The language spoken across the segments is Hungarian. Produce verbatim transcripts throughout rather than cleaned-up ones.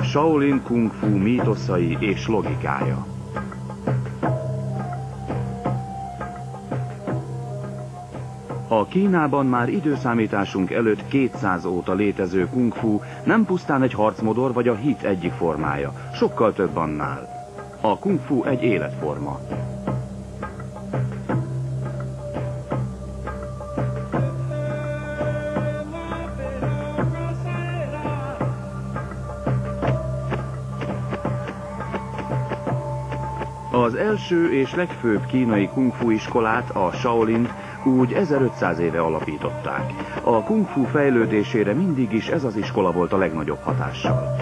Shaolin Kung Fu mítoszai és logikája. A Kínában már időszámításunk előtt kétszáz óta létező kung fu nem pusztán egy harcmodor vagy a hit egyik formája, sokkal több annál. A kung fu egy életforma. Az első és legfőbb kínai kung fu iskolát, a Shaolint, úgy ezerötszáz éve alapították. A kung fu fejlődésére mindig is ez az iskola volt a legnagyobb hatással.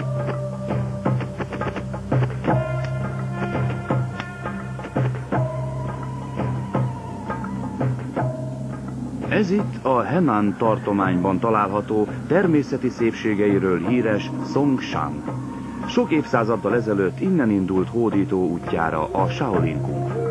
Ez itt a Henan tartományban található, természeti szépségeiről híres Songshan. Sok évszázaddal ezelőtt innen indult hódító útjára a Shaolin Kung Fu.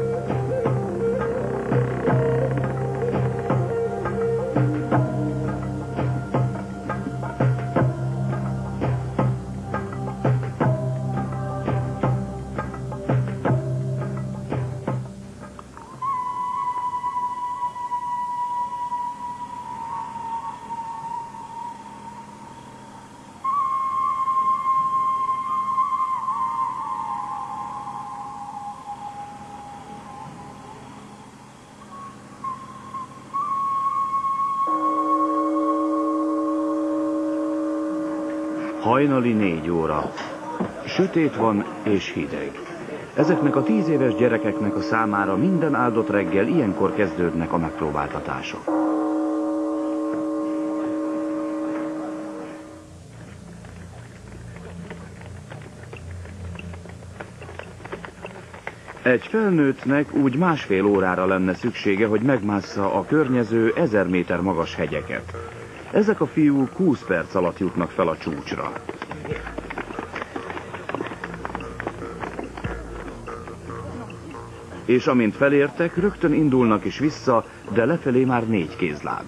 Hajnali négy óra. Sötét van és hideg. Ezeknek a tíz éves gyerekeknek a számára minden áldott reggel ilyenkor kezdődnek a megpróbáltatások. Egy felnőttnek úgy másfél órára lenne szüksége, hogy megmássza a környező ezer méter magas hegyeket. Ezek a fiúk húsz perc alatt jutnak fel a csúcsra. És amint felértek, rögtön indulnak is vissza, de lefelé már négy kézláb.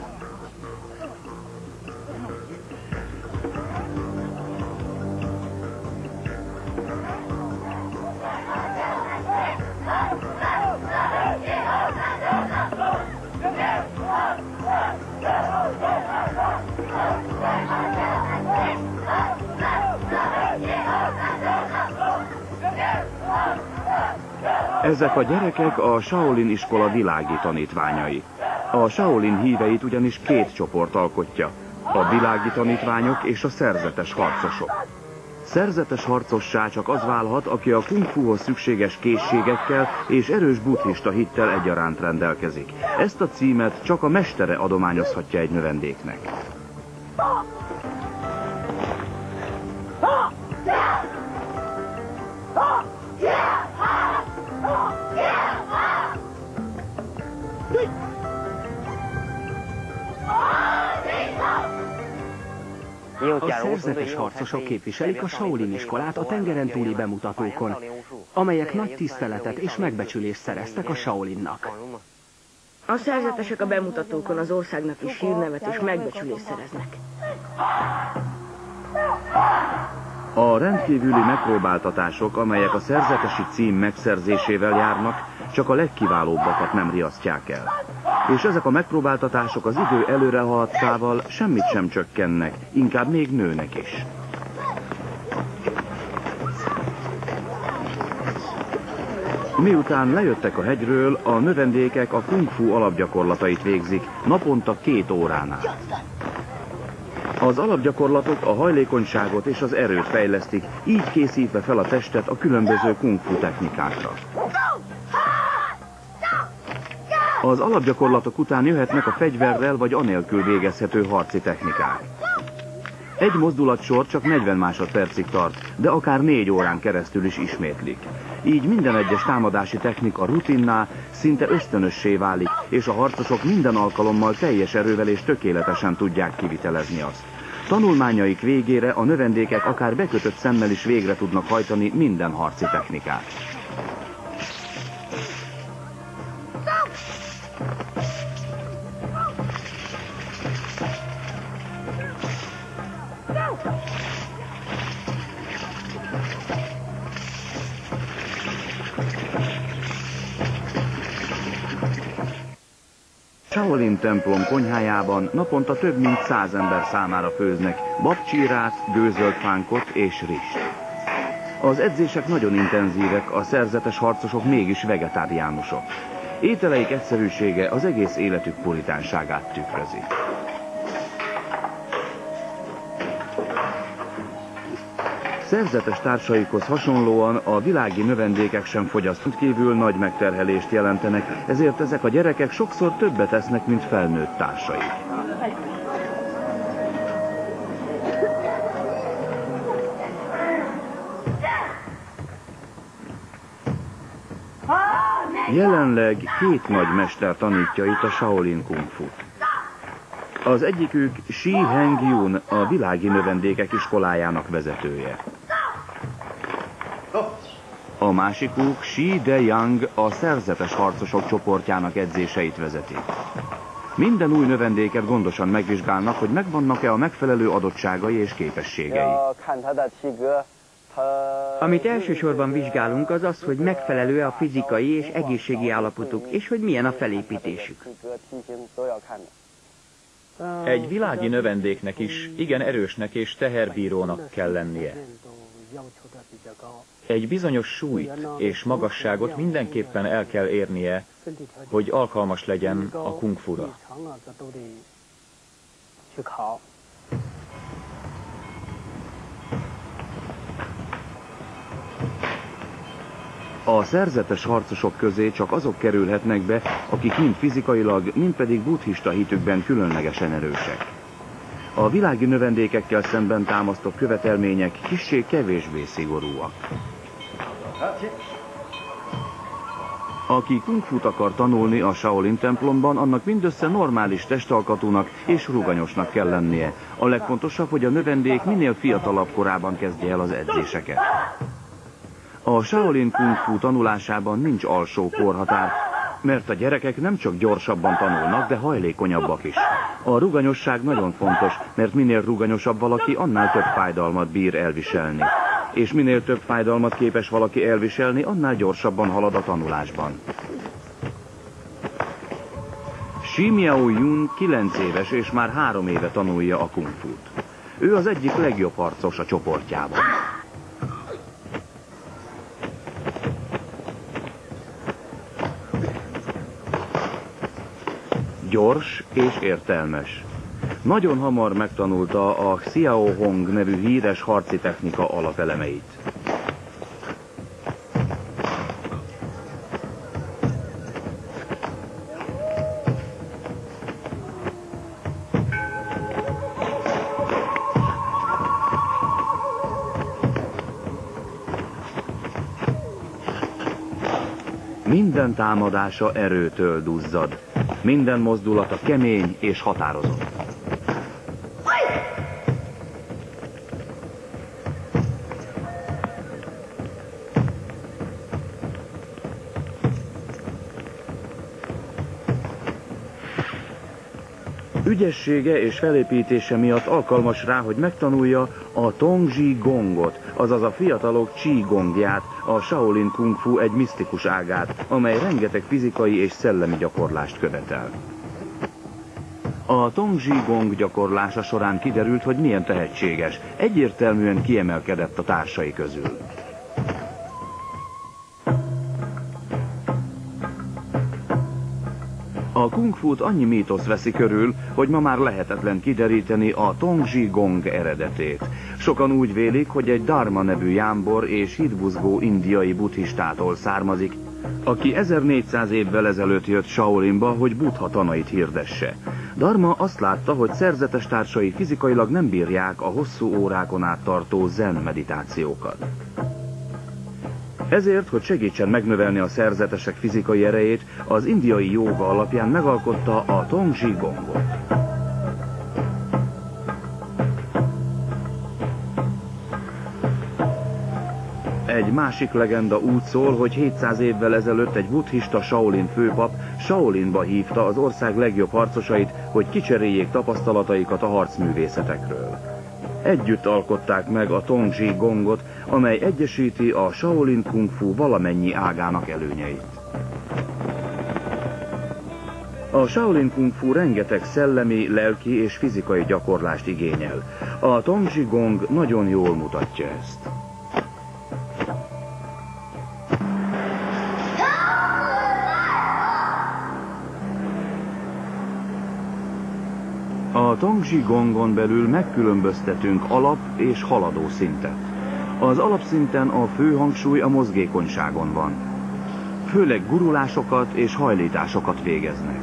Ezek a gyerekek a Shaolin iskola világi tanítványai. A Shaolin híveit ugyanis két csoport alkotja, a világi tanítványok és a szerzetes harcosok. Szerzetes harcossá csak az válhat, aki a kung fuhoz szükséges készségekkel és erős buddhista hittel egyaránt rendelkezik. Ezt a címet csak a mestere adományozhatja egy növendéknek. A szerzetes harcosok képviselik a Shaolin iskolát a tengeren túli bemutatókon, amelyek nagy tiszteletet és megbecsülést szereztek a Shaolinnak. A szerzetesek a bemutatókon az országnak is hírnevet és megbecsülést szereznek. A rendkívüli megpróbáltatások, amelyek a szerzetesi cím megszerzésével járnak, csak a legkiválóbbakat nem riasztják el. És ezek a megpróbáltatások az idő előrehaladtával semmit sem csökkennek, inkább még nőnek is. Miután lejöttek a hegyről, a növendékek a kung fu alapgyakorlatait végzik, naponta két órán át. Az alapgyakorlatok a hajlékonyságot és az erőt fejlesztik, így készítve fel a testet a különböző kung fu technikákra. Az alapgyakorlatok után jöhetnek a fegyverrel vagy anélkül végezhető harci technikák. Egy mozdulatsor csak negyven másodpercig tart, de akár négy órán keresztül is ismétlik. Így minden egyes támadási technika rutinná, szinte ösztönössé válik, és a harcosok minden alkalommal teljes erővel és tökéletesen tudják kivitelezni azt. Tanulmányaik végére a növendékek akár bekötött szemmel is végre tudnak hajtani minden harci technikát. Shaolin templom konyhájában naponta több mint száz ember számára főznek babcsírát, gőzölt fánkot és rist. Az edzések nagyon intenzívek, a szerzetes harcosok mégis vegetáriánusok. Ételeik egyszerűsége az egész életük puritánságát tükrözi. Szerzetes társaikhoz hasonlóan a világi növendékek sem fogyasztott kívül nagy megterhelést jelentenek, ezért ezek a gyerekek sokszor többet esznek, mint felnőtt társaik. Jelenleg két nagy mester tanítja itt a Shaolin Kung Fut. Az egyikük Shi Heng-jun, a világi növendékek iskolájának vezetője. A másikuk Shi De-young, a szerzetes harcosok csoportjának edzéseit vezeti. Minden új növendéket gondosan megvizsgálnak, hogy megvannak-e a megfelelő adottságai és képességei. Amit elsősorban vizsgálunk, az az, hogy megfelelő a fizikai és egészségi állapotuk, és hogy milyen a felépítésük. Egy világi növendéknek is igen erősnek és teherbírónak kell lennie. Egy bizonyos súlyt és magasságot mindenképpen el kell érnie, hogy alkalmas legyen a kung fura. A szerzetes harcosok közé csak azok kerülhetnek be, akik mind fizikailag, mind pedig buddhista hitükben különlegesen erősek. A világi növendékekkel szemben támasztott követelmények kissé kevésbé szigorúak. Aki kung fut akar tanulni a Shaolin templomban, annak mindössze normális testalkatúnak és ruganyosnak kell lennie. A legfontosabb, hogy a növendék minél fiatalabb korában kezdje el az edzéseket. A Shaolin Kung Fu tanulásában nincs alsó korhatár, mert a gyerekek nem csak gyorsabban tanulnak, de hajlékonyabbak is. A ruganyosság nagyon fontos, mert minél ruganyosabb valaki, annál több fájdalmat bír elviselni. És minél több fájdalmat képes valaki elviselni, annál gyorsabban halad a tanulásban. Shi Miao-jun kilenc éves és már három éve tanulja a Kung Fut. Ő az egyik legjobb harcos a csoportjában. Gyors és értelmes. Nagyon hamar megtanulta a Xiao Hong nevű híres harci technika alapelemeit. Minden támadása erőtől duzzad. Minden mozdulata kemény és határozott. Ügyessége és felépítése miatt alkalmas rá, hogy megtanulja a Tongji Gongot, azaz a fiatalok Qi Gongját, a Shaolin Kung Fu egy misztikus ágát, amely rengeteg fizikai és szellemi gyakorlást követel. A Tongji Gong gyakorlása során kiderült, hogy milyen tehetséges, egyértelműen kiemelkedett a társai közül. A Kung Fut annyi mítosz veszi körül, hogy ma már lehetetlen kideríteni a Tongji Gong eredetét. Sokan úgy vélik, hogy egy Dharma nevű jámbor és hitbuzgó indiai buddhistától származik, aki ezernégyszáz évvel ezelőtt jött Shaolinba, hogy Buddha tanait hirdesse. Dharma azt látta, hogy szerzetes társai fizikailag nem bírják a hosszú órákon át tartó zen meditációkat. Ezért, hogy segítsen megnövelni a szerzetesek fizikai erejét, az indiai jóga alapján megalkotta a Tongji Gongot. Egy másik legenda úgy szól, hogy hétszáz évvel ezelőtt egy buddhista Shaolin főpap Shaolinba hívta az ország legjobb harcosait, hogy kicseréljék tapasztalataikat a harcművészetekről. Együtt alkották meg a Tongji Gongot, amely egyesíti a Shaolin Kung Fu valamennyi ágának előnyeit. A Shaolin Kung Fu rengeteg szellemi, lelki és fizikai gyakorlást igényel. A Tong Ji Gong nagyon jól mutatja ezt. A Tong Ji Gongon belül megkülönböztetünk alap és haladó szintet. Az alapszinten a fő hangsúly a mozgékonyságon van. Főleg gurulásokat és hajlításokat végeznek.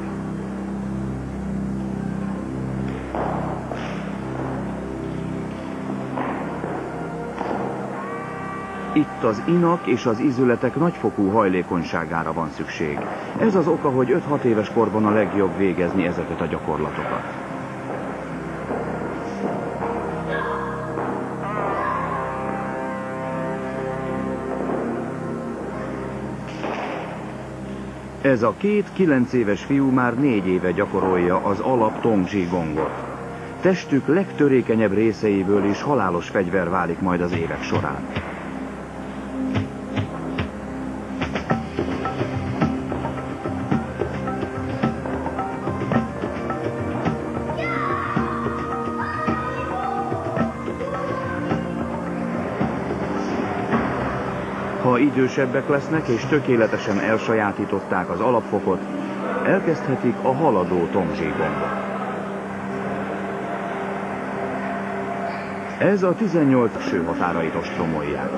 Itt az inak és az ízületek nagyfokú hajlékonyságára van szükség. Ez az oka, hogy öt-hat éves korban a legjobb végezni ezeket a gyakorlatokat. Ez a két kilenc éves fiú már négy éve gyakorolja az alap Tong Ji Gongot. Testük legtörékenyebb részeiből is halálos fegyver válik majd az évek során. Ha idősebbek lesznek és tökéletesen elsajátították az alapfokot, elkezdhetik a haladó Tong Ji Gongot. Ez a tizennyolc felső határait ostromolják.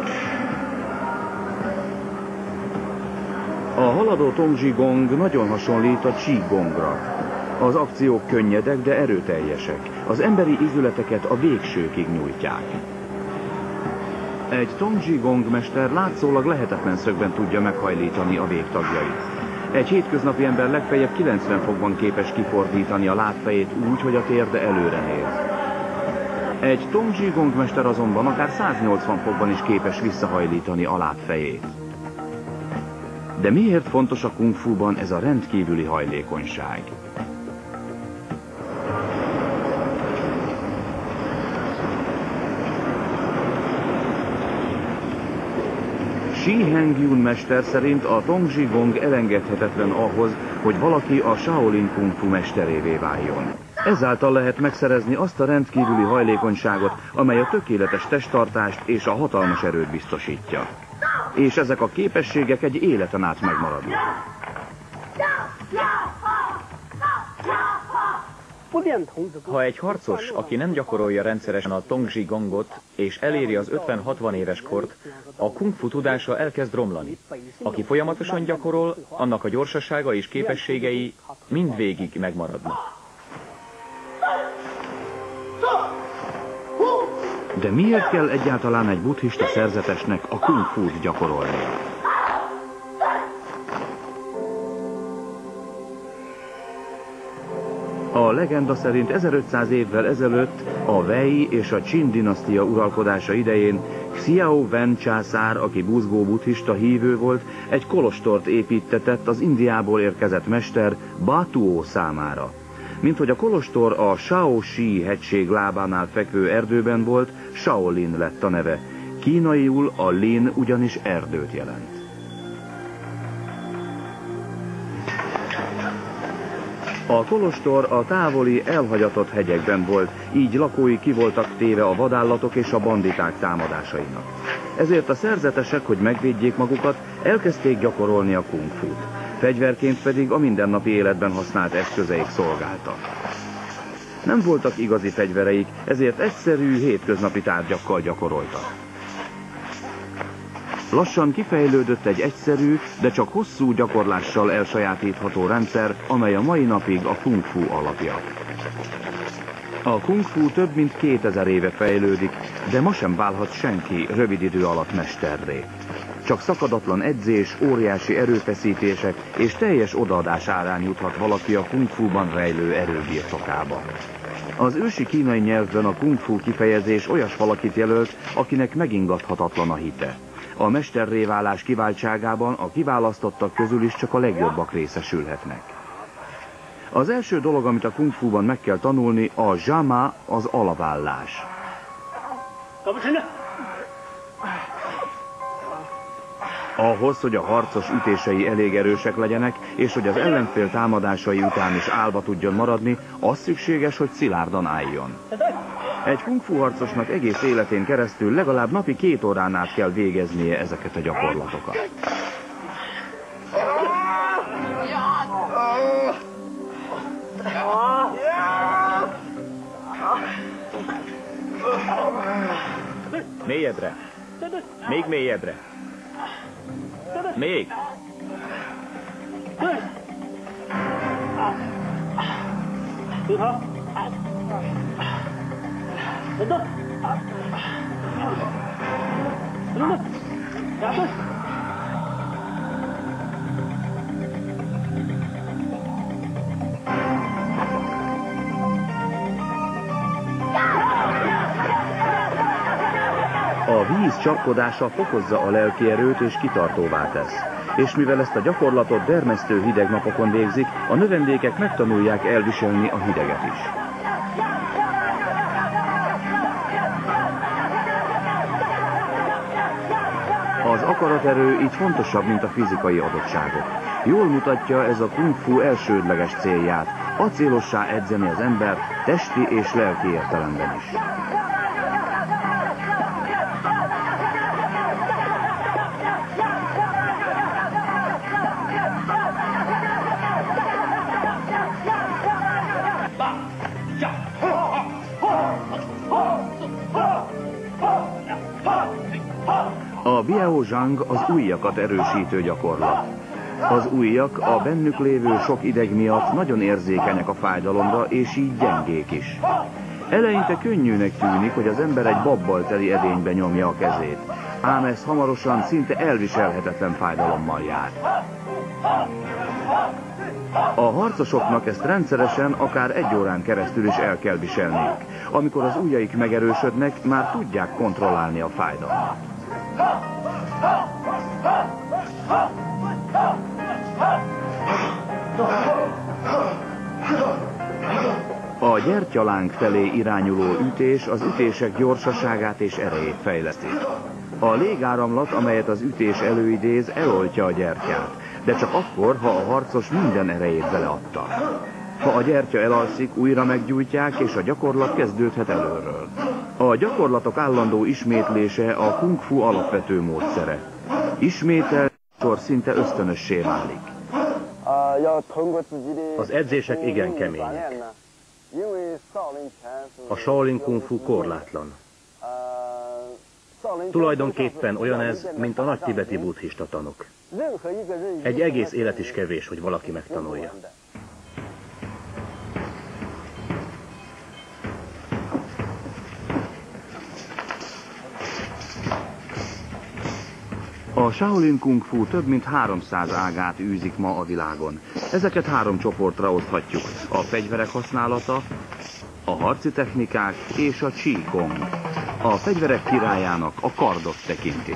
A haladó Tong Ji Gong nagyon hasonlít a Qi Gongra. Az akciók könnyedek, de erőteljesek. Az emberi ízületeket a végsőkig nyújtják. Egy Tong Ji Gong mester látszólag lehetetlen szögben tudja meghajlítani a végtagjait. Egy hétköznapi ember legfeljebb kilencven fokban képes kifordítani a lábfejét úgy, hogy a térde előre néz. Egy Tong Ji Gong mester azonban akár száznyolcvan fokban is képes visszahajlítani a lábfejét. De miért fontos a kung fuban ez a rendkívüli hajlékonyság? Shi Hengyun mester szerint a Tong Ji Gong elengedhetetlen ahhoz, hogy valaki a Shaolin Kung Fu mesterévé váljon. Ezáltal lehet megszerezni azt a rendkívüli hajlékonyságot, amely a tökéletes testtartást és a hatalmas erőt biztosítja. És ezek a képességek egy életen át megmaradnak. Ha egy harcos, aki nem gyakorolja rendszeresen a Tong Ji Gongot, és eléri az ötven-hatvan éves kort, a kung fu tudása elkezd romlani. Aki folyamatosan gyakorol, annak a gyorsasága és képességei mindvégig megmaradnak. De miért kell egyáltalán egy buddhista szerzetesnek a kung fut gyakorolni? A legenda szerint ezerötszáz évvel ezelőtt a Wei és a Qin dinasztia uralkodása idején Xiao Wen császár, aki buzgó buddhista hívő volt, egy kolostort építtetett az Indiából érkezett mester Ba Tuo számára. Minthogy a kolostor a Shaoxi hegység lábánál fekvő erdőben volt, Shaolin lett a neve. Kínaiul a lin ugyanis erdőt jelent. A kolostor a távoli, elhagyatott hegyekben volt, így lakói ki voltak téve a vadállatok és a banditák támadásainak. Ezért a szerzetesek, hogy megvédjék magukat, elkezdték gyakorolni a kung fut. Fegyverként pedig a mindennapi életben használt eszközeik szolgáltak. Nem voltak igazi fegyvereik, ezért egyszerű, hétköznapi tárgyakkal gyakoroltak. Lassan kifejlődött egy egyszerű, de csak hosszú gyakorlással elsajátítható rendszer, amely a mai napig a kung fu alapja. A kung fu több mint kétezer éve fejlődik, de ma sem válhat senki rövid idő alatt mesterré. Csak szakadatlan edzés, óriási erőfeszítések és teljes odaadás árán juthat valaki a kung fuban rejlő erő birtokába. Az ősi kínai nyelvben a kung fu kifejezés olyas valakit jelölt, akinek megingathatatlan a hite. A mesterré válás kiváltságában a kiválasztottak közül is csak a legjobbak részesülhetnek. Az első dolog, amit a kung fuban meg kell tanulni, a zsama, az alavállás. Ahhoz, hogy a harcos ütései elég erősek legyenek, és hogy az ellenfél támadásai után is állva tudjon maradni, az szükséges, hogy szilárdan álljon. Egy kung-fu harcosnak egész életén keresztül legalább napi két órán át kell végeznie ezeket a gyakorlatokat. Mélyedre! Még mélyedre! Még! A víz csapkodása fokozza a lelki erőt és kitartóvá tesz. És mivel ezt a gyakorlatot dermesztő hideg napokon végzik, a növendékek megtanulják elviselni a hideget is. Az akaraterő így fontosabb, mint a fizikai adottságok. Jól mutatja ez a kung-fu elsődleges célját, acélossá edzeni az ember testi és lelki értelemben is. A Biao Zhang az ujjakat erősítő gyakorlat. Az ujjak a bennük lévő sok ideg miatt nagyon érzékenyek a fájdalomra, és így gyengék is. Eleinte könnyűnek tűnik, hogy az ember egy babbal teli edénybe nyomja a kezét, ám ez hamarosan szinte elviselhetetlen fájdalommal jár. A harcosoknak ezt rendszeresen, akár egy órán keresztül is el kell viselniük. Amikor az ujjaik megerősödnek, már tudják kontrollálni a fájdalmat. A gyertyalánk felé irányuló ütés az ütések gyorsaságát és erejét fejleszti. A légáramlat, amelyet az ütés előidéz, eloltja a gyertyát, de csak akkor, ha a harcos minden erejét beleadta. Ha a gyertya elalszik, újra meggyújtják, és a gyakorlat kezdődhet előről. A gyakorlatok állandó ismétlése a kung-fu alapvető módszere. Ismétel, sor szinte ösztönössé válik. Az edzések igen kemények. A Shaolin Kung Fu korlátlan. Tulajdonképpen olyan ez, mint a nagy tibeti buddhista tanok. Egy egész élet is kevés, hogy valaki megtanulja. A Shaolin Kung Fu több mint háromszáz ágát űzik ma a világon. Ezeket három csoportra oszthatjuk. A fegyverek használata, a harci technikák és a Qi Gong. A fegyverek királyának a kardot tekintik.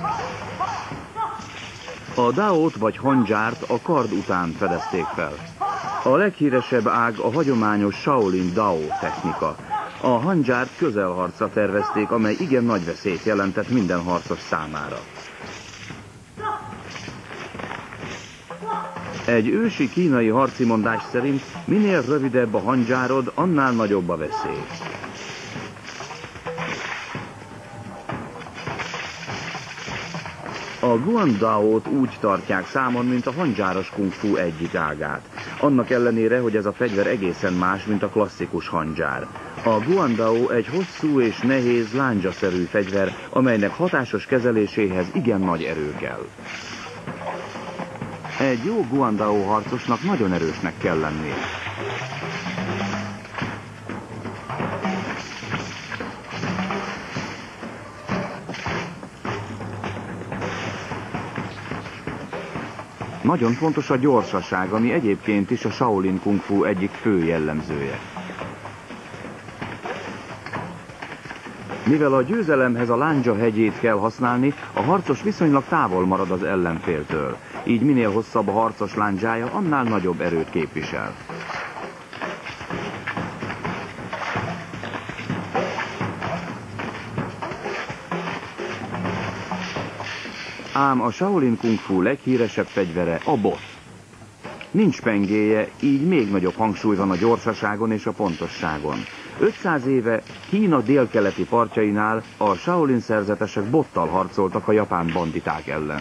A Daót vagy handzsárt a kard után fedezték fel. A leghíresebb ág a hagyományos Shaolin Dao technika. A handzsárt közelharcra tervezték, amely igen nagy veszélyt jelentett minden harcos számára. Egy ősi kínai harci mondás szerint minél rövidebb a handzsárod, annál nagyobb a veszély. A Guandaót úgy tartják számon, mint a handzsáros kung-fu egyik ágát. Annak ellenére, hogy ez a fegyver egészen más, mint a klasszikus handzsár. A Guandao egy hosszú és nehéz láncsaszerű fegyver, amelynek hatásos kezeléséhez igen nagy erő kell. Egy jó Guandao harcosnak nagyon erősnek kell lennie. Nagyon fontos a gyorsaság, ami egyébként is a Shaolin Kung Fu egyik fő jellemzője. Mivel a győzelemhez a lándzsa hegyét kell használni, a harcos viszonylag távol marad az ellenféltől. Így minél hosszabb a harcos lándzsája, annál nagyobb erőt képvisel. Ám a Shaolin Kung Fu leghíresebb fegyvere a bot. Nincs pengéje, így még nagyobb hangsúly van a gyorsaságon és a pontosságon. ötszáz éve Kína délkeleti partjainál a Shaolin szerzetesek bottal harcoltak a japán banditák ellen.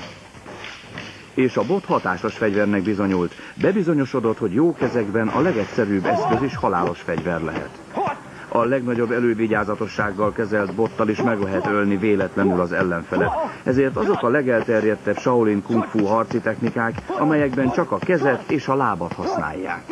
És a bot hatásos fegyvernek bizonyult. Bebizonyosodott, hogy jó kezekben a legegyszerűbb eszköz is halálos fegyver lehet. A legnagyobb elővigyázatossággal kezelt bottal is meg lehet ölni véletlenül az ellenfelet. Ezért azok a legelterjedtebb Shaolin Kung Fu harci technikák, amelyekben csak a kezet és a lábat használják.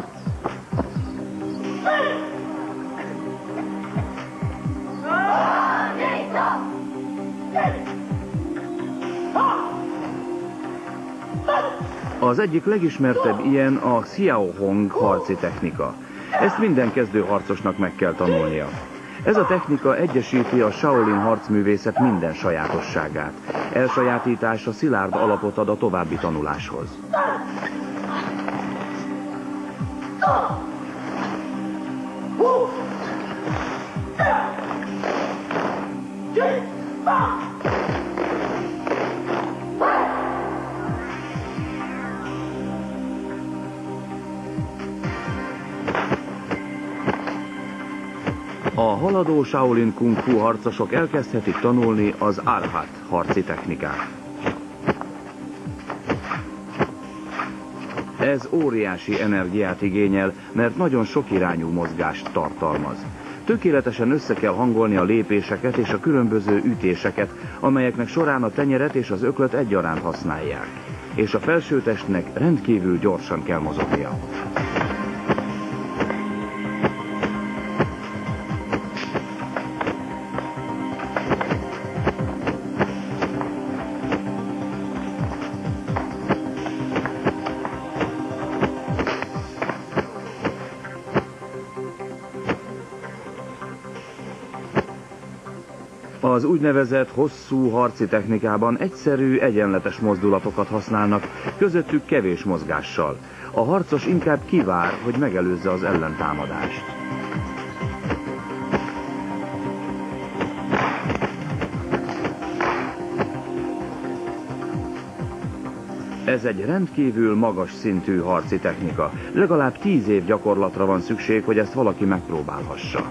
Az egyik legismertebb ilyen a Xiao Hong harci technika. Ezt minden kezdő harcosnak meg kell tanulnia. Ez a technika egyesíti a Shaolin harcművészet minden sajátosságát. Elsajátítása szilárd alapot ad a további tanuláshoz. A haladó Shaolin Kung Fu harcosok elkezdhetik tanulni az Arhat harci technikát. Ez óriási energiát igényel, mert nagyon sok irányú mozgást tartalmaz. Tökéletesen össze kell hangolni a lépéseket és a különböző ütéseket, amelyeknek során a tenyeret és az öklöt egyaránt használják. És a felsőtestnek rendkívül gyorsan kell mozognia. Az úgynevezett hosszú harci technikában egyszerű, egyenletes mozdulatokat használnak, közöttük kevés mozgással. A harcos inkább kivár, hogy megelőzze az ellentámadást. Ez egy rendkívül magas szintű harci technika. Legalább tíz év gyakorlatra van szükség, hogy ezt valaki megpróbálhassa.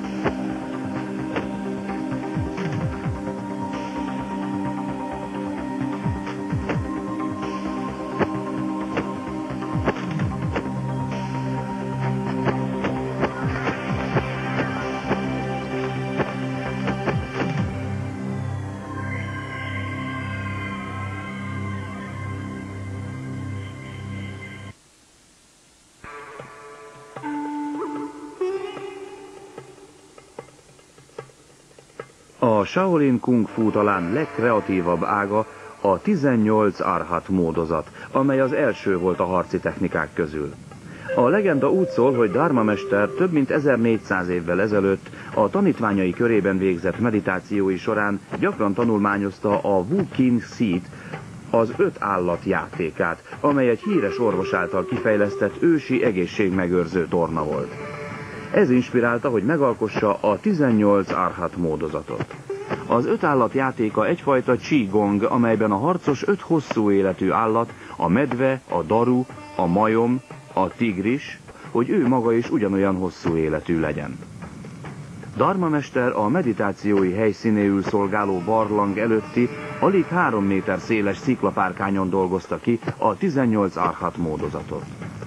A Shaolin Kung Fu talán legkreatívabb ága a tizennyolc Arhat módozat, amely az első volt a harci technikák közül. A legenda úgy szól, hogy Dharma mester több mint ezernégyszáz évvel ezelőtt a tanítványai körében végzett meditációi során gyakran tanulmányozta a Wu Qin Xit, az öt állat játékát, amely egy híres orvos által kifejlesztett ősi egészségmegőrző torna volt. Ez inspirálta, hogy megalkossa a tizennyolc Arhat módozatot. Az öt állat játéka egyfajta Qigong, amelyben a harcos öt hosszú életű állat, a medve, a daru, a majom, a tigris, hogy ő maga is ugyanolyan hosszú életű legyen. Dharma mester a meditációi helyszínéül szolgáló barlang előtti, alig három méter széles sziklapárkányon dolgozta ki a tizennyolc Arhat módozatot.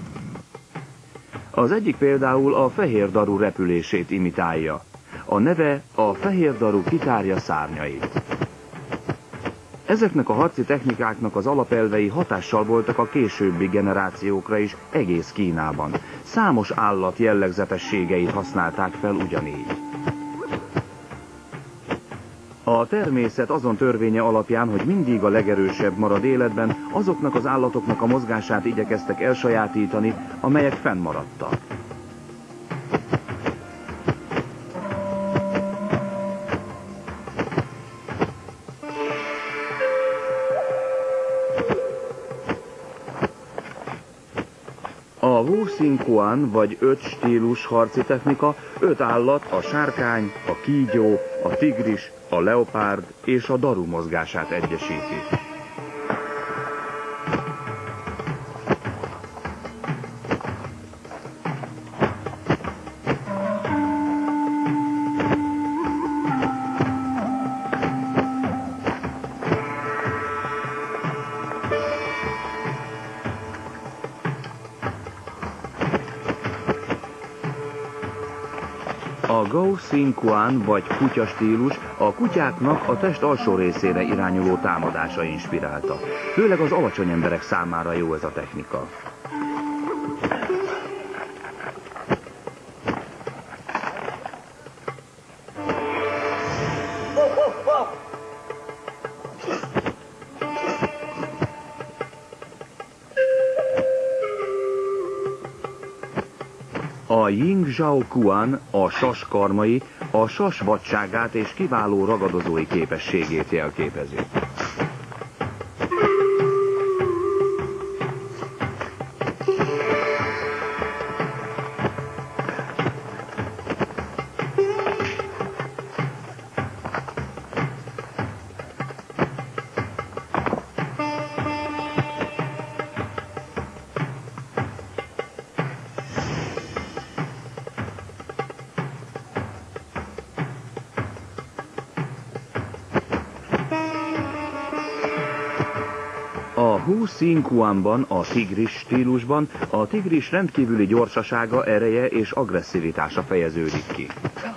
Az egyik például a fehér daru repülését imitálja. A neve a fehér daru kitárja szárnyait. Ezeknek a harci technikáknak az alapelvei hatással voltak a későbbi generációkra is egész Kínában. Számos állat jellegzetességeit használták fel ugyanígy. A természet azon törvénye alapján, hogy mindig a legerősebb marad életben, azoknak az állatoknak a mozgását igyekeztek elsajátítani, amelyek fennmaradtak. A Wu Hu Sin Kuan vagy öt stílus harci technika öt állat, a sárkány, a kígyó, a tigris, a leopárd és a daru mozgását egyesíti. A Gao Sin Kuan vagy kutya stílus a kutyáknak a test alsó részére irányuló támadása inspirálta. Főleg az alacsony emberek számára jó ez a technika. A Ying Zhao Kuan, a sas karmai, a sas vadságát és kiváló ragadozói képességét jelképezi. A Hu Sin Kuanban, a tigris stílusban a tigris rendkívüli gyorsasága, ereje és agresszivitása fejeződik ki.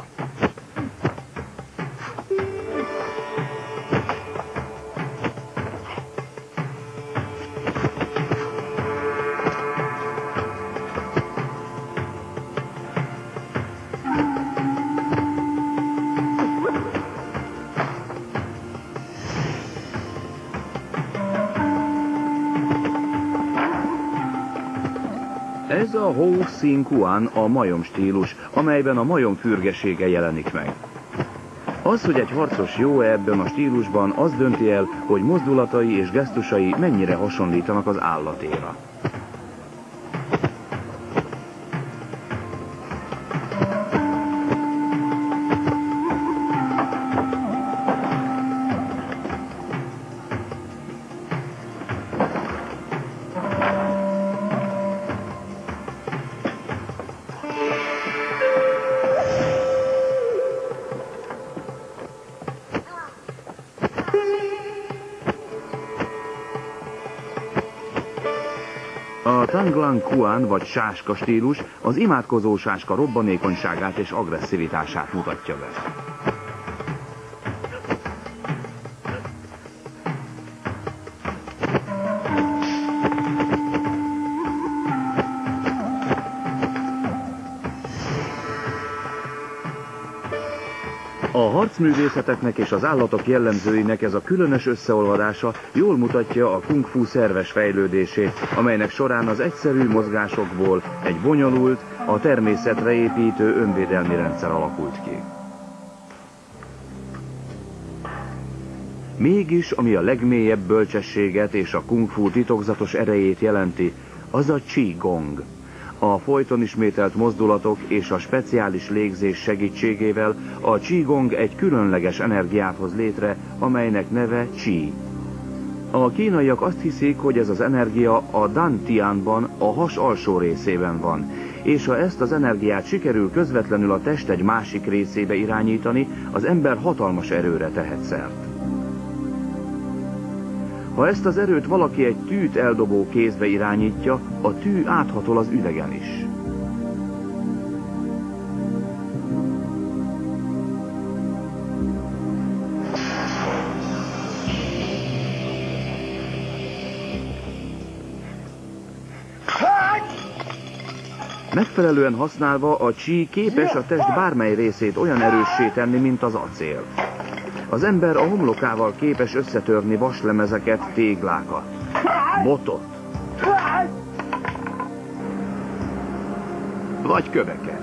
Ez a Hu Sin Kuan a majom stílus, amelyben a majom fürgesége jelenik meg. Az, hogy egy harcos jó-e ebben a stílusban, az dönti el, hogy mozdulatai és gesztusai mennyire hasonlítanak az állatéra. A Tanglang Kuan vagy sáska stílus az imádkozó sáska robbanékonyságát és agresszivitását mutatja be. A harcművészeteknek és az állatok jellemzőinek ez a különös összeolvadása jól mutatja a kung fu szerves fejlődését, amelynek során az egyszerű mozgásokból egy bonyolult, a természetre építő önvédelmi rendszer alakult ki. Mégis, ami a legmélyebb bölcsességet és a kung fu titokzatos erejét jelenti, az a Qi Gong. A folyton ismételt mozdulatok és a speciális légzés segítségével a Qigong egy különleges energiát hoz létre, amelynek neve Qi. A kínaiak azt hiszik, hogy ez az energia a Dantianban, a has alsó részében van, és ha ezt az energiát sikerül közvetlenül a test egy másik részébe irányítani, az ember hatalmas erőre tehet szert. Ha ezt az erőt valaki egy tűt eldobó kézbe irányítja, a tű áthatol az üvegen is. Megfelelően használva a Qi képes a test bármely részét olyan erőssé tenni, mint az acél. Az ember a homlokával képes összetörni vaslemezeket, téglákat, botot, vagy köveket.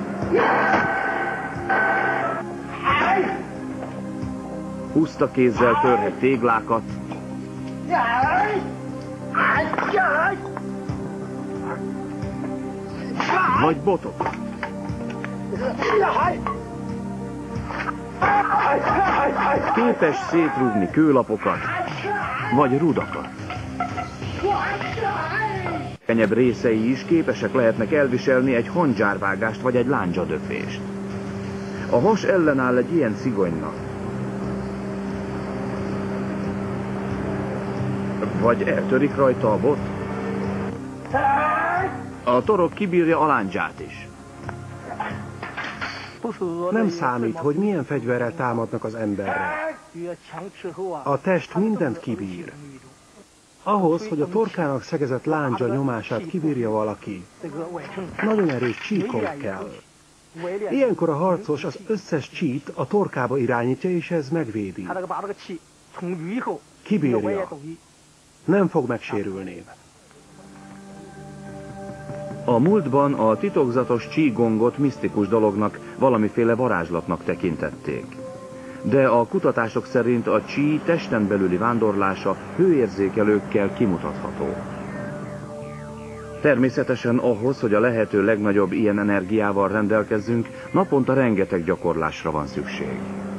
Puszta kézzel törhet téglákat, vagy botot. Képes szétrúgni kőlapokat, vagy rudakat. Kenyebb részei is képesek lehetnek elviselni egy handzsárvágást vagy egy lándzsadöfést. A has ellenáll egy ilyen cigonynak. Vagy eltörik rajta a bot. A torok kibírja a lándzsát is. Nem számít, hogy milyen fegyverrel támadnak az emberre. A test mindent kibír. Ahhoz, hogy a torkának szegezett lándzsa nyomását kibírja valaki, nagyon erős csíkon kell. Ilyenkor a harcos az összes csít a torkába irányítja, és ez megvédi. Kibírja. Nem fog megsérülni. A múltban a titokzatos csígongot misztikus dolognak, valamiféle varázslatnak tekintették. De a kutatások szerint a csí testen belüli vándorlása hőérzékelőkkel kimutatható. Természetesen ahhoz, hogy a lehető legnagyobb ilyen energiával rendelkezzünk, naponta rengeteg gyakorlásra van szükség.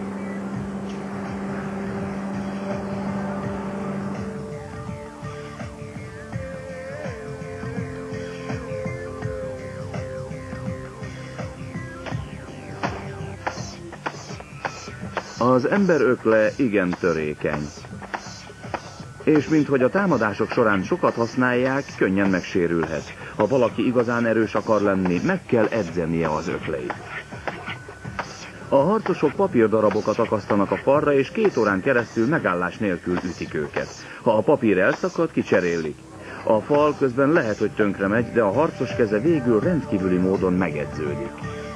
Az ember ökle igen törékeny. És minthogy a támadások során sokat használják, könnyen megsérülhet. Ha valaki igazán erős akar lenni, meg kell edzenie az ökleit. A harcosok papírdarabokat akasztanak a falra, és két órán keresztül megállás nélkül ütik őket. Ha a papír elszakad, kicserélik. A fal közben lehet, hogy tönkre megy, de a harcos keze végül rendkívüli módon megedződik.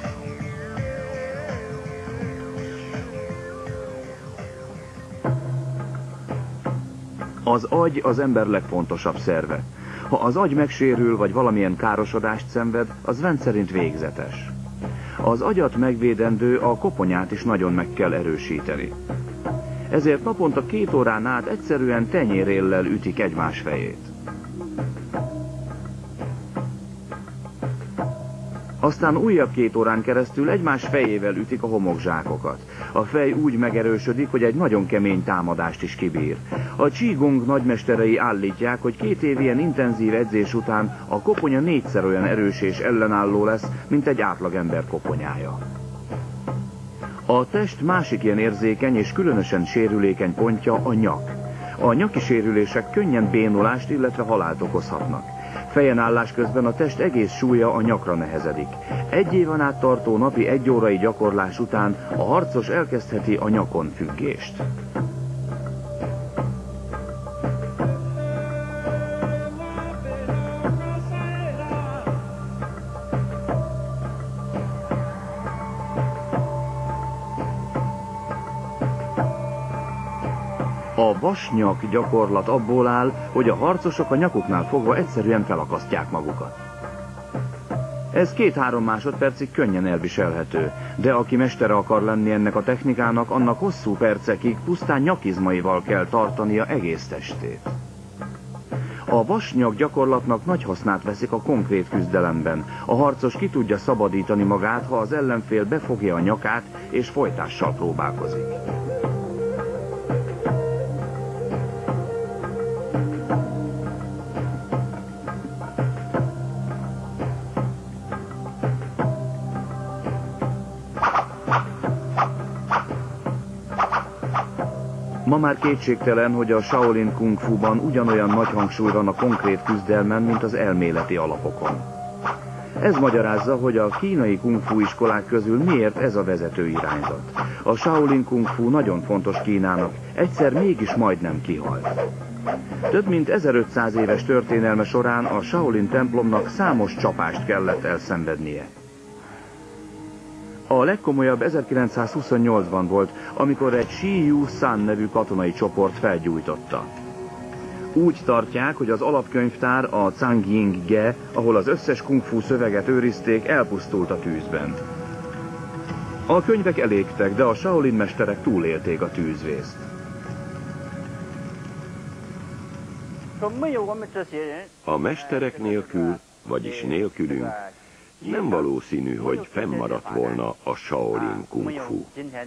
Az agy az ember legfontosabb szerve. Ha az agy megsérül, vagy valamilyen károsodást szenved, az rendszerint végzetes. Az agyat megvédendő a koponyát is nagyon meg kell erősíteni. Ezért naponta két órán át egyszerűen tenyéréllel ütik egymás fejét. Aztán újabb két órán keresztül egymás fejével ütik a homokzsákokat. A fej úgy megerősödik, hogy egy nagyon kemény támadást is kibír. A Qigong nagymesterei állítják, hogy két év ilyen intenzív edzés után a koponya négyszer olyan erős és ellenálló lesz, mint egy átlagember koponyája. A test másik ilyen érzékeny és különösen sérülékeny pontja a nyak. A nyaki sérülések könnyen bénulást, illetve halált okozhatnak. Fejen állás közben a test egész súlya a nyakra nehezedik. Egy éven át tartó napi egy órai gyakorlás után a harcos elkezdheti a nyakon függést. A vasnyak gyakorlat abból áll, hogy a harcosok a nyakuknál fogva egyszerűen felakasztják magukat. Ez két-három másodpercig könnyen elviselhető, de aki mestere akar lenni ennek a technikának, annak hosszú percekig pusztán nyakizmaival kell tartania egész testét. A vasnyak gyakorlatnak nagy hasznát veszik a konkrét küzdelemben. A harcos ki tudja szabadítani magát, ha az ellenfél befogja a nyakát és folytással próbálkozik. Ma már kétségtelen, hogy a Shaolin Kung Fu-ban ugyanolyan nagy hangsúly van a konkrét küzdelmen, mint az elméleti alapokon. Ez magyarázza, hogy a kínai Kung Fu iskolák közül miért ez a vezető irányzat. A Shaolin Kung Fu nagyon fontos Kínának, egyszer mégis majdnem kihalt. Több mint ezerötszáz éves történelme során a Shaolin templomnak számos csapást kellett elszenvednie. A legkomolyabb ezerkilencszázhuszonnyolcban volt, amikor egy Shi Yu San nevű katonai csoport felgyújtotta. Úgy tartják, hogy az alapkönyvtár, a Cangying Ge, ahol az összes kung fu szöveget őrizték, elpusztult a tűzben. A könyvek elégtek, de a Shaolin mesterek túlélték a tűzvészt. A mesterek nélkül, vagyis nélkülünk, Nem valószínű, hogy fennmaradt volna a Shaolin Kung Fu.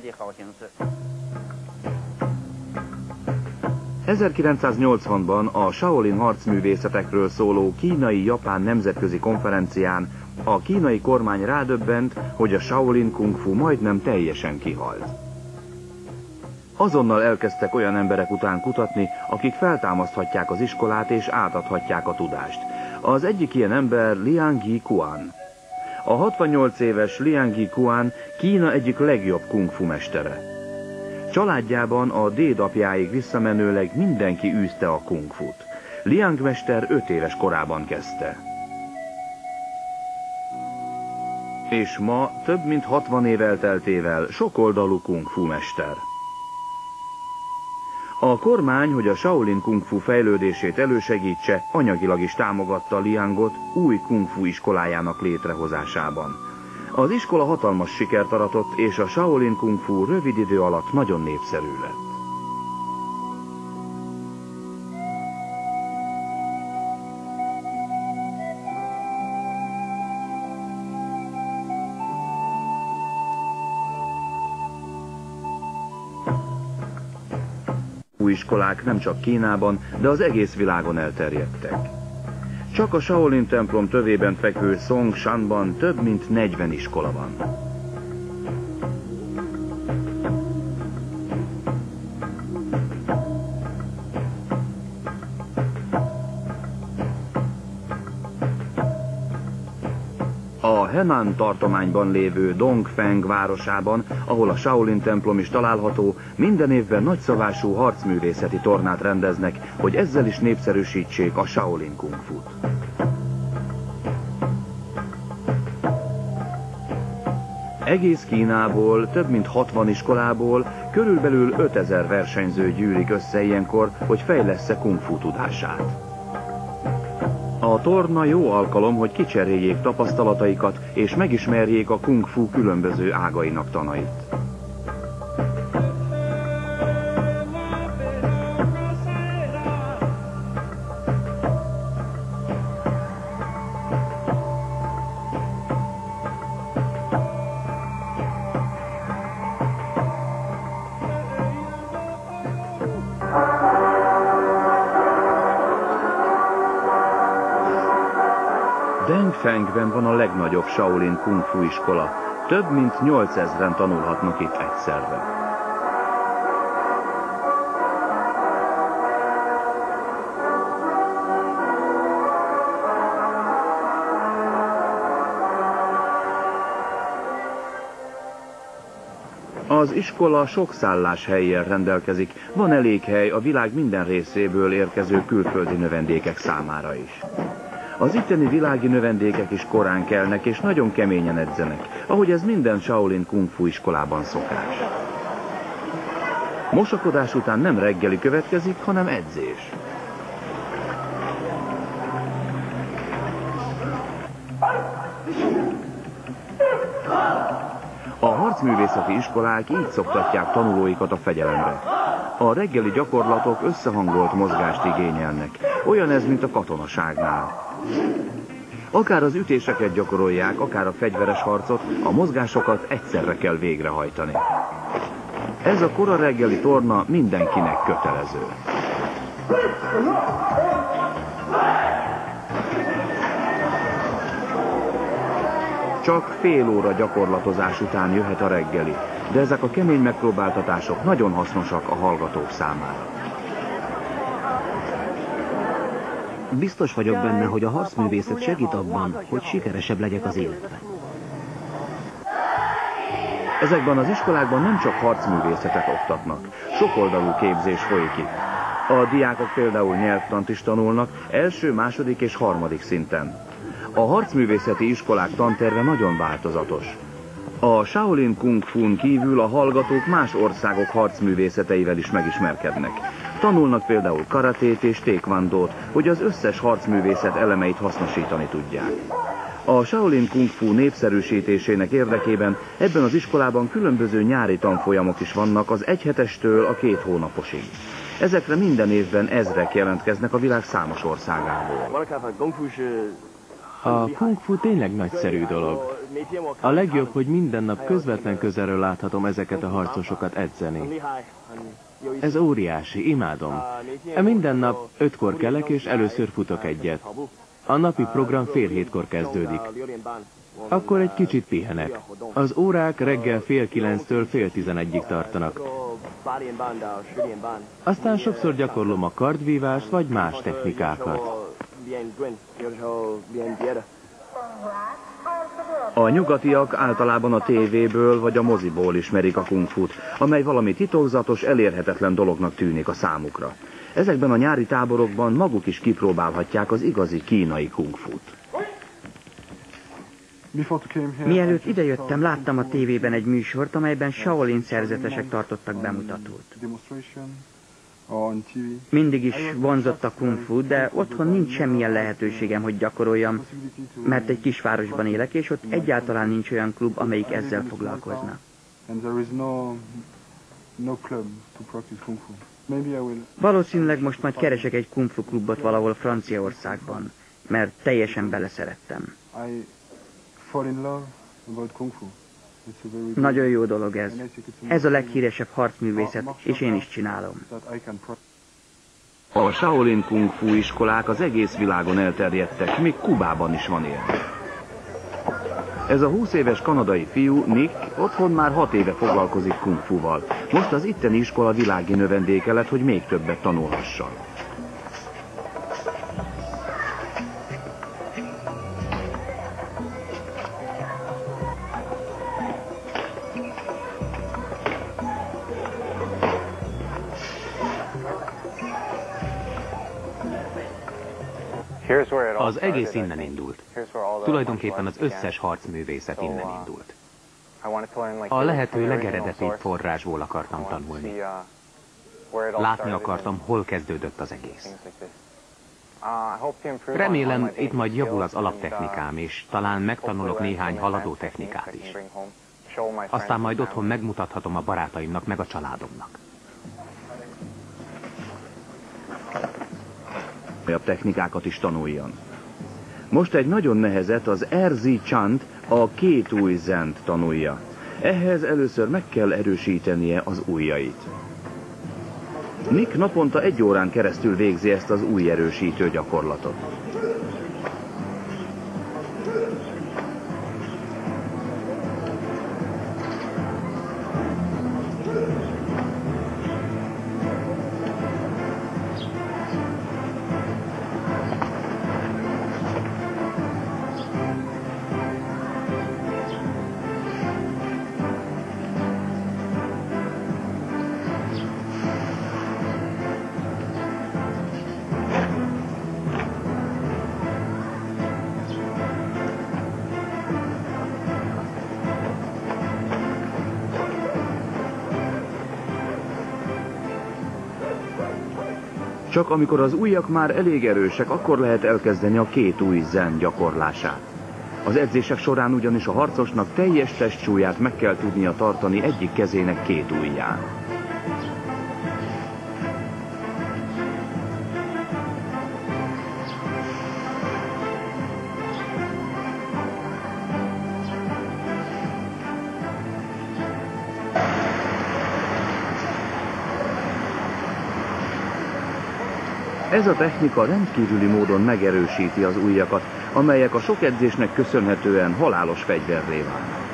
ezerkilencszáznyolcvanban a Shaolin harcművészetekről szóló kínai-japán nemzetközi konferencián a kínai kormány rádöbbent, hogy a Shaolin Kung Fu majdnem teljesen kihalt. Azonnal elkezdtek olyan emberek után kutatni, akik feltámaszthatják az iskolát és átadhatják a tudást. Az egyik ilyen ember Liang Yiquan. A hatvannyolc éves Liang Yiquan Kína egyik legjobb kung fu mestere. Családjában a dédapjáig visszamenőleg mindenki űzte a kung fut. Liang mester öt éves korában kezdte. És ma több mint hatvan év elteltével sokoldalú kung fu mester. A kormány, hogy a Shaolin Kung Fu fejlődését elősegítse, anyagilag is támogatta Liangot új kung fu iskolájának létrehozásában. Az iskola hatalmas sikert aratott, és a Shaolin Kung Fu rövid idő alatt nagyon népszerű lett. Új iskolák nem csak Kínában, de az egész világon elterjedtek. Csak a Shaolin templom tövében fekvő Songshanban több mint negyven iskola van. A Henan tartományban lévő Dongfeng városában, ahol a Shaolin templom is található, minden évben nagyszabású harcművészeti tornát rendeznek, hogy ezzel is népszerűsítsék a Shaolin Kung Fut. Egész Kínából, több mint hatvan iskolából, körülbelül ötezer versenyző gyűlik össze ilyenkor, hogy fejlessze kung fu tudását. A torna jó alkalom, hogy kicseréljék tapasztalataikat, és megismerjék a kung fu különböző ágainak tanait. Dongfengben van a legnagyobb Shaolin Kung Fu iskola. Több mint nyolcezren tanulhatnak itt egyszerre. Az iskola sok szálláshellyel rendelkezik, van elég hely a világ minden részéből érkező külföldi növendékek számára is. Az itteni világi növendékek is korán kelnek és nagyon keményen edzenek, ahogy ez minden Shaolin Kung Fu iskolában szokás. Mosakodás után nem reggeli következik, hanem edzés. A harcművészeti iskolák így szoktatják tanulóikat a fegyelemre. A reggeli gyakorlatok összehangolt mozgást igényelnek. Olyan ez, mint a katonaságnál. Akár az ütéseket gyakorolják, akár a fegyveres harcot, a mozgásokat egyszerre kell végrehajtani. Ez a kora reggeli torna mindenkinek kötelező. Csak fél óra gyakorlatozás után jöhet a reggeli, de ezek a kemény megpróbáltatások nagyon hasznosak a hallgatók számára. Biztos vagyok benne, hogy a harcművészet segít abban, hogy sikeresebb legyek az életben. Ezekben az iskolákban nem csak harcművészetet oktatnak, sokoldalú képzés folyik itt. A diákok például nyelvtant is tanulnak, első, második és harmadik szinten. A harcművészeti iskolák tanterve nagyon változatos. A Shaolin Kung Fun kívül a hallgatók más országok harcművészeteivel is megismerkednek. Tanulnak például karatét és taekwondót, hogy az összes harcművészet elemeit hasznosítani tudják. A Shaolin Kung Fu népszerűsítésének érdekében ebben az iskolában különböző nyári tanfolyamok is vannak az egyhetestől a két hónaposig. Ezekre minden évben ezrek jelentkeznek a világ számos országából. A kung fu tényleg nagyszerű dolog. A legjobb, hogy minden nap közvetlen közelről láthatom ezeket a harcosokat edzeni. Ez óriási, imádom. Minden nap ötkor kelek és először futok egyet. A napi program fél hétkor kezdődik. Akkor egy kicsit pihenek. Az órák reggel fél kilenctől fél tizenegyig tartanak. Aztán sokszor gyakorlom a kardvívást vagy más technikákat. A nyugatiak általában a tévéből vagy a moziból ismerik a kungfut, amely valami titokzatos, elérhetetlen dolognak tűnik a számukra. Ezekben a nyári táborokban maguk is kipróbálhatják az igazi kínai kungfut. Mielőtt idejöttem, láttam a tévében egy műsort, amelyben Shaolin szerzetesek tartottak bemutatót. Mindig is vonzott a kung fu, de otthon nincs semmilyen lehetőségem, hogy gyakoroljam, mert egy kisvárosban élek, és ott egyáltalán nincs olyan klub, amelyik ezzel foglalkozna. Valószínűleg most majd keresek egy kung fu klubot valahol Franciaországban, mert teljesen beleszerettem. Nagyon jó dolog ez. Ez a leghíresebb harcművészet, és én is csinálom. A Shaolin Kung Fu iskolák az egész világon elterjedtek, még Kubában is van ilyen. Ez a húsz éves kanadai fiú, Nick, otthon már hat éve foglalkozik Kung Fuval. Most az itteni iskola világi növendéke lett, hogy még többet tanulhasson. Az egész innen indult. Tulajdonképpen az összes harcművészet innen indult. A lehető legeredetibb forrásból akartam tanulni. Látni akartam, hol kezdődött az egész. Remélem, itt majd javul az alaptechnikám, és talán megtanulok néhány haladó technikát is. Aztán majd otthon megmutathatom a barátaimnak, meg a családomnak. A technikákat is tanuljon. Most egy nagyon nehezet, az Erzi Chant, a két új zent tanulja. Ehhez először meg kell erősítenie az ujjait. Nick naponta egy órán keresztül végzi ezt az új erősítő gyakorlatot. Csak amikor az ujjak már elég erősek, akkor lehet elkezdeni a két új zen gyakorlását. Az edzések során ugyanis a harcosnak teljes testsúlyát meg kell tudnia tartani egyik kezének két ujján. Ez a technika rendkívüli módon megerősíti az ujjakat, amelyek a sok edzésnek köszönhetően halálos fegyverré válnak.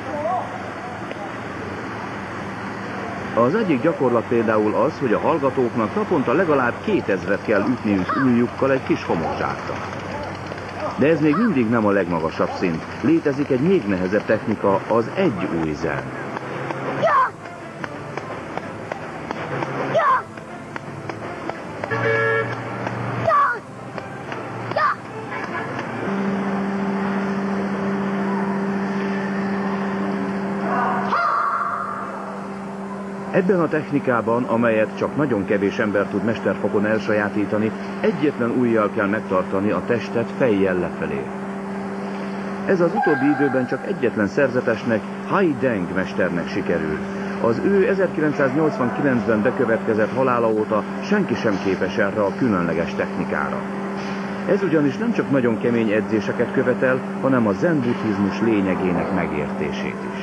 Az egyik gyakorlat például az, hogy a hallgatóknak naponta legalább kétezret kell ütniük ujjukkal egy kis homokzsákra. De ez még mindig nem a legmagasabb szint. Létezik egy még nehezebb technika, az egy új zen. Ebben a technikában, amelyet csak nagyon kevés ember tud mesterfokon elsajátítani, egyetlen ujjal kell megtartani a testet fejjel lefelé. Ez az utóbbi időben csak egyetlen szerzetesnek, Hai Deng mesternek sikerül. Az ő ezerkilencszáznyolcvankilencben bekövetkezett halála óta senki sem képes erre a különleges technikára. Ez ugyanis nem csak nagyon kemény edzéseket követel, hanem a zen buddhizmus lényegének megértését is.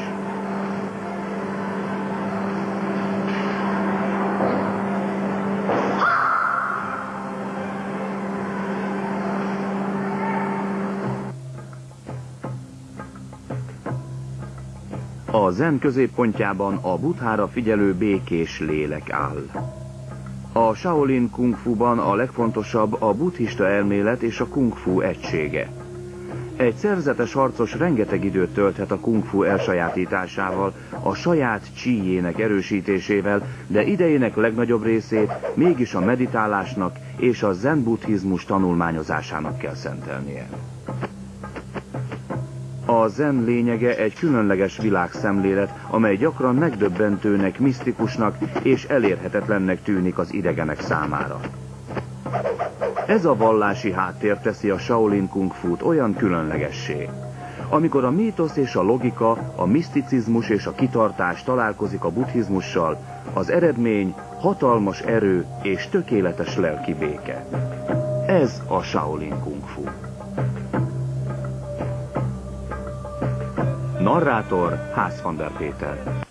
A zen középpontjában a Buddhára figyelő békés lélek áll. A Shaolin Kung Fu-ban a legfontosabb a buddhista elmélet és a Kung Fu egysége. Egy szerzetes harcos rengeteg időt tölthet a Kung Fu elsajátításával, a saját csíjének erősítésével, de idejének legnagyobb részét mégis a meditálásnak és a zen buddhizmus tanulmányozásának kell szentelnie. A zen lényege egy különleges világszemlélet, amely gyakran megdöbbentőnek, misztikusnak és elérhetetlennek tűnik az idegenek számára. Ez a vallási háttér teszi a Shaolin Kung Fu-t olyan különlegessé. Amikor a mítosz és a logika, a miszticizmus és a kitartás találkozik a buddhizmussal, az eredmény hatalmas erő és tökéletes lelki béke. Ez a Shaolin Kung Fu. Narrátor Hász van der Péter.